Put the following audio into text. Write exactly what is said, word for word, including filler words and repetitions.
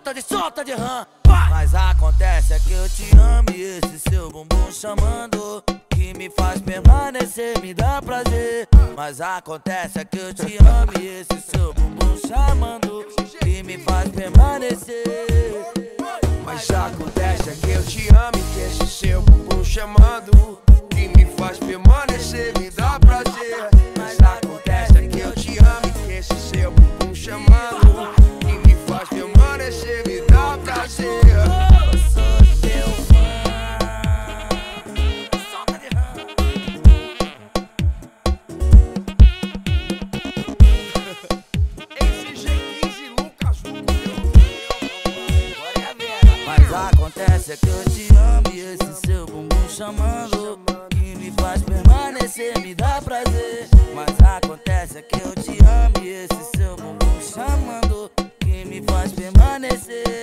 solta de, solta de rã. Mas acontece é que eu te amo e esse seu bumbum chamando que me faz permanecer, me dá prazer. Mas acontece é que eu te amo e esse seu bumbum chamando que me faz permanecer. Mas acontece é que eu te amo e que esse seu bumbum chamando que me faz permanecer, me dá prazer. Mas acontece é que eu te amo e que esse seu bumbum chamando que me faz permanecer, me dá prazer. Eu sou teu fã. Solta de rã. Esse G quinze Lucas Hugo. Mas acontece é que eu te amo e esse seu bumbum chamando que me faz permanecer, me dá prazer. Mas acontece é que eu te amo e esse seu bumbum chamando que me faz permanecer.